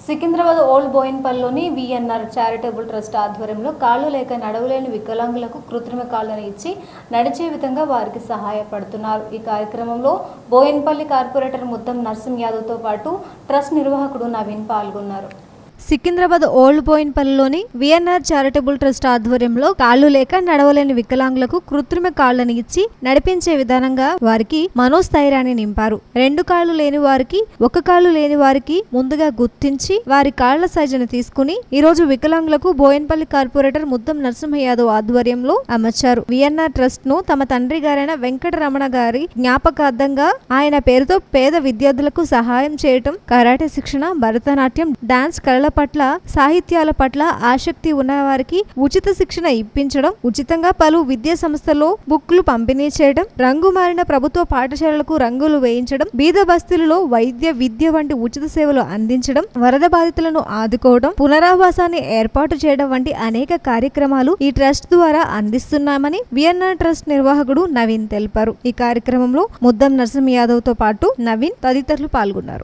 Secunderabad old బోయిన్పల్లిలోని VNR charitable trust ఆధ్వర్యంలో కాళ్ళు లేక నడవలేని వికలాంగులకు కృత్రిమ కాళ్ళను ఇచ్చి నడిచే విధంగా వారికి సహాయపడుతున్నారు। ఈ కార్యక్రమంలో బోయిన్పల్లి కార్పొరేటర్ ముద్దం నర్సింహ్ యాదవ్తో పాటు ట్రస్ట్ నిర్వాహకుడు నవీన్ పాల్గొన్నారు। సికింద్రాబాద్ ఓల్డ్ బోయిన్పల్లిలోని విఎన్ఆర్ చారిటబుల్ ట్రస్ట్ ఆధ్వర్యంలో కాళ్ళు లేక నడవలేని వికలాంగులకు కృత్రిమ కాళ్ళను ఇచ్చి నడిపించే విధానంగా వారికి మనోస్థైర్యాన్ని నింపారు। రెండు కాళ్ళు లేని వారికి, ఒక కాళ్ళు లేని వారికి ముందుగా గుర్తించి వారి కాళ్ల సైజును తీసుకుని ఈ రోజు వికలాంగులకు బోయిన్పల్లి కార్పొరేటర్ ముద్దం నర్సింహ యాదవ్ ఆధ్వర్యంలో అమర్చారు। విఎన్ఆర్ ట్రస్ట్ ను తమ తండ్రి గారైన వెంకటరమణ గారి జ్ఞాపకార్థంగా ఆయన పేరుతో పేద విద్యార్థులకు సహాయం చేయటం, కరాటే శిక్షణ, భరతనాట్యం, డాన్స్ కళల పట్ల, సాహిత్యాల పట్ల ఆసక్తి ఉన్న వారికి ఉచిత శిక్షణ ఇప్పించడం, ఉచితంగా పలు విద్యా సంస్థల్లో బుక్లు పంపిణీ చేయడం, రంగు మారిన ప్రభుత్వ పాఠశాలలకు రంగులు వేయించడం, బీద బస్తీలలో వైద్య విద్య వంటి ఉచిత సేవలు అందించడం, వరద బాధితులను ఆదుకోవడం, పునరావాసాన్ని ఏర్పాటు చేయడం వంటి అనేక కార్యక్రమాలు ఈ ట్రస్ట్ ద్వారా అందిస్తున్నామని విఎన్ఆర్ ట్రస్ట్ నిర్వాహకుడు నవీన్ తెలిపారు। ఈ కార్యక్రమంలో ముద్దం నర్సింహ్ యాదవ్ తో పాటు నవీన్ తదితరులు పాల్గొన్నారు।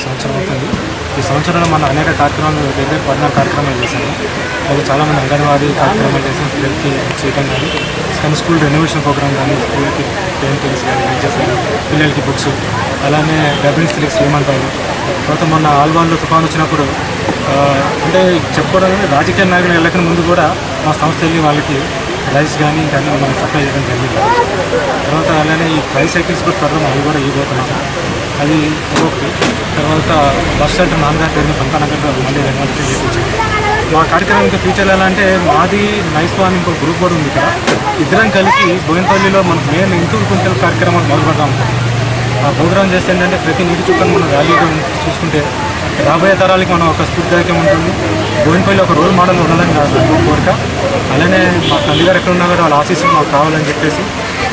ఈ సంవత్సరంలో మనం అనేక కార్యక్రమాలు దగ్గర 14 కార్యక్రమాలు చేశాము। అది చాలామంది అంగన్వాడీ కార్యక్రమాలు చేసిన పిల్లలకి చేయడం కానీ స్కూల్ రెనోవేషన్ ప్రోగ్రామ్ కానీ, స్కూల్కి పెయింటింగ్స్ కానీ, బెంచెస్ కానీ, పిల్లలకి బుక్స్, అలానే గర్భిణీ స్త్రీలకు శ్రీమంతాలు, తర్వాత మొన్న ఆల్వాన్లో తుఫాను వచ్చినప్పుడు అంటే చెప్పుకోవడానికి రాజకీయ నాయకులు వెళ్ళకని ముందు కూడా మా సంస్థ వెళ్ళి వాళ్ళకి రైస్ కానీ ఇంకా మనం సప్లై చేయడం జరిగింది। తర్వాత అలానే ఈ ట్రైసైకిల్స్ కూడా త్వరలో అవి కూడా ఇవ్వబోతున్నాము। అది ఒకటి। తర్వాత బస్ షెల్టర్ నాన్నగారి పేరు సంతానగర్ మళ్ళీ రెనోవేషన్ చేయించాము। మా కార్యక్రమానికి ఫ్యూచర్లో ఎలా అంటే మాది నైస్వాన్ ఇంకో గ్రూప్ కూడా ఉంది ఇక్కడ, ఇద్దరం కలిసి బోయిన్పల్లిలో మనకు మెయిన్ ఇంటూరు కుంటల కార్యక్రమాలు మొదలుపెడతాం। ఆ ప్రోగ్రామ్ చేస్తే ఏంటంటే ప్రతి నీటి చుక్కను మనం వాల్యూగా చూసుకుంటే రాబోయే తరాలకి మనం ఒక స్ఫూర్తిదాయకం ఉంటుంది। బోయిన్పల్లి ఒక రోల్ మోడల్ ఉండాలని నా కోరిక। అలానే మా తల్లిగారు ఎక్కడ ఉన్నా కూడా వాళ్ళ ఆశీస్సులు మాకు కావాలని చెప్పేసి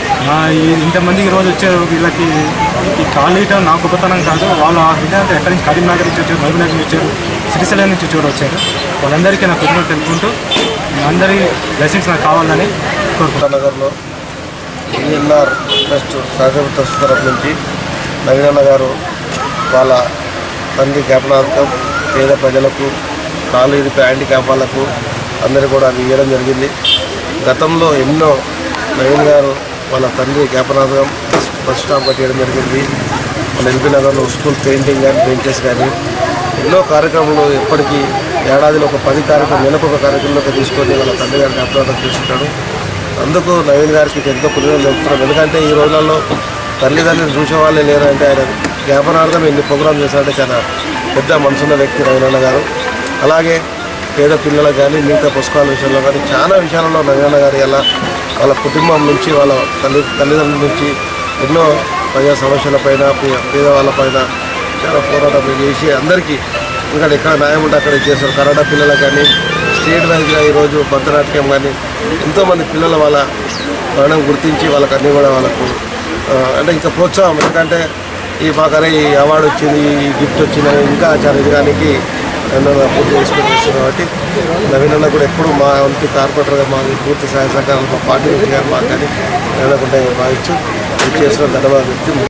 ఇంతమంది ఈరోజు వచ్చారు। వీళ్ళకి ఈ కాళ్ళు ఇయటం నా గొప్పతనం కాదు, వాళ్ళు ఆ విధానం ఎక్కడి నుంచి కరీంనగర్ నుంచి వచ్చారు, మహబూబ్నగర్ నుంచి వచ్చారు, శ్రీశైలం నుంచి వచ్చారు। వాళ్ళందరికీ నా కృతజ్ఞతలు తెలుపుకుంటూ అందరి బ్లెస్సింగ్స్ నాకు కావాలని కోరుకుంటున్నాను। నగర్లో విఎన్ఆర్ ట్రస్ట్ చారిటబుల్ ట్రస్ట్ తరఫు నుంచి నవీనన్న గారు వాళ్ళ తండ్రి జ్ఞాపనార్థం పేద ప్రజలకు, కాళ్ళు ఇరిపై హ్యాండిక్యాప్ వాళ్ళకు అందరూ కూడా అవి ఇవ్వడం జరిగింది। గతంలో ఎన్నో నవీన్ గారు వాళ్ళ తండ్రి జ్ఞాపనార్థం బస్ స్టాప్ కట్టేయడం జరిగింది। మన ఎల్బీ నగర్లో స్కూల్ పెయింటింగ్ కానీ, బెంచెస్ కానీ ఎన్నో కార్యక్రమాలు ఎప్పటికీ ఏడాదిలో ఒక 10 కార్యక్రమం, నెలకు ఒక కార్యక్రమంలోకి తీసుకొని వాళ్ళ తండ్రి గారి జ్ఞాపనార్థం తీసుకుంటాడు। అందుకు నవీన్ గారికి ఎంతో కృతజ్ఞతలు చెప్తున్నాం। ఎందుకంటే ఈ రోజులలో తల్లిదండ్రులు చూసేవాళ్ళే లేరంటే ఆయన జ్ఞాపనార్థం ఎన్ని ప్రోగ్రామ్ చేశారంటే చాలా పెద్ద మనసున్న వ్యక్తి నవీనన్న గారు। అలాగే పేద పిల్లలకు కానీ, మిగతా పుస్తకాల విషయంలో కానీ చాలా విషయాలలో నవీనన్న గారు ఇలా వాళ్ళ కుటుంబం నుంచి, వాళ్ళ తల్లిదండ్రుల నుంచి ఎన్నో ప్రజా సమస్యలపైన, పేదవాళ్ళపైన చాలా పోరాటం చేసి అందరికీ ఇంకా ఎక్కడ న్యాయం ఉంటే అక్కడ చేస్తారు। కన్నడ పిల్లలకు కానీ స్టేట్ వైజ్గా ఈరోజు భరతనాట్యం కానీ ఎంతోమంది పిల్లల వాళ్ళ మరణం గుర్తించి వాళ్ళకి అన్నీ కూడా వాళ్ళకు అంటే ఇంకా ప్రోత్సాహం, ఎందుకంటే మాకనే ఈ అవార్డు వచ్చింది, ఈ గిఫ్ట్ వచ్చిందని ఇంకా చాలా ఎదగడానికి ఎన్నో పూర్తి ఎక్స్పెక్ట్ చేస్తుంది। కాబట్టి నవీనన్న కూడా ఎప్పుడు మా వంటి కార్పొరేటర్గా మాకు పూర్తి సహాయ సహకారాలు మా పార్టీ నుంచి కానీ మాకు కానీ ఏమనుకుంటే భావించు చేసిన ధన్యవాదాలు వ్యక్తి।